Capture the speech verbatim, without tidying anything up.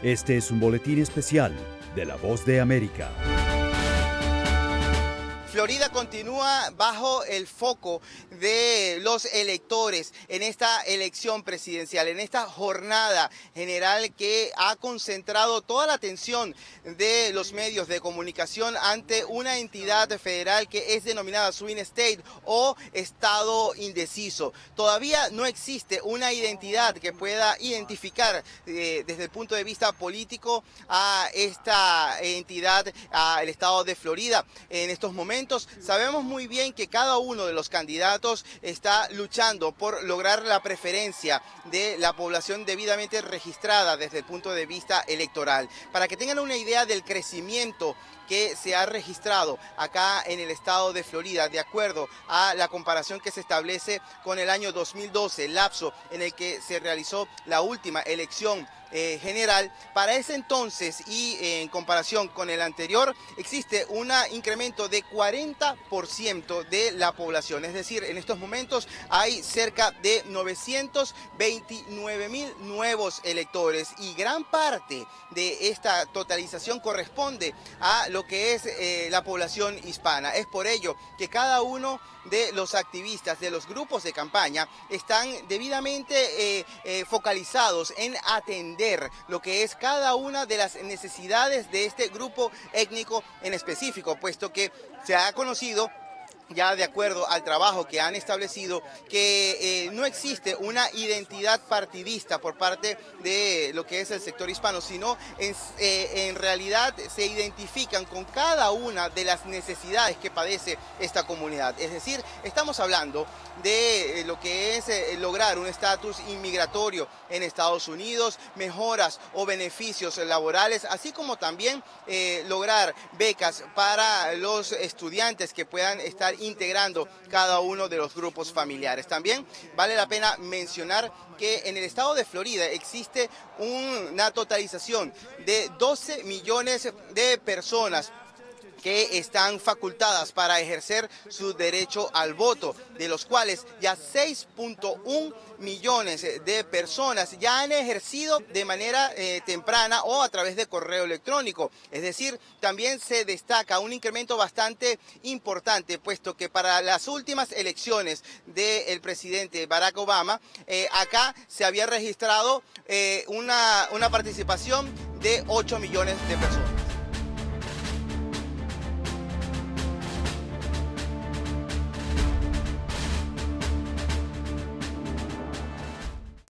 Este es un boletín especial de La Voz de América. Florida continúa bajo el foco de los electores en esta elección presidencial, en esta jornada general que ha concentrado toda la atención de los medios de comunicación ante una entidad federal que es denominada Swing State o Estado indeciso. Todavía no existe una identidad que pueda identificar eh, desde el punto de vista político a esta entidad, al Estado de Florida. En estos momentos sabemos muy bien que cada uno de los candidatos está luchando por lograr la preferencia de la población debidamente registrada desde el punto de vista electoral. Para que tengan una idea del crecimiento que se ha registrado acá en el estado de Florida, de acuerdo a la comparación que se establece con el año dos mil doce, el lapso en el que se realizó la última elección eh, general. Para ese entonces y eh, en comparación con el anterior, existe un incremento de cuarenta por ciento de la población. Es decir, en estos momentos hay cerca de novecientos veintinueve mil nuevos electores y gran parte de esta totalización corresponde a lo que es eh, la población hispana. Es por ello que cada uno de los activistas, de los grupos de campaña, están debidamente eh, eh, focalizados en atender lo que es cada una de las necesidades de este grupo étnico en específico, puesto que se ha conocido, ya de acuerdo al trabajo que han establecido, que eh, no existe una identidad partidista por parte de lo que es el sector hispano, sino en, eh, en realidad se identifican con cada una de las necesidades que padece esta comunidad. Es decir, estamos hablando de eh, lo que es eh, lograr un estatus inmigratorio en Estados Unidos, mejoras o beneficios laborales, así como también eh, lograr becas para los estudiantes que puedan estar integrando cada uno de los grupos familiares. También vale la pena mencionar que en el estado de Florida existe una totalización de doce millones de personas que están facultadas para ejercer su derecho al voto, de los cuales ya seis punto uno millones de personas ya han ejercido de manera eh, temprana o a través de correo electrónico. Es decir, también se destaca un incremento bastante importante, puesto que para las últimas elecciones del presidente Barack Obama, eh, acá se había registrado eh, una, una participación de ocho millones de personas.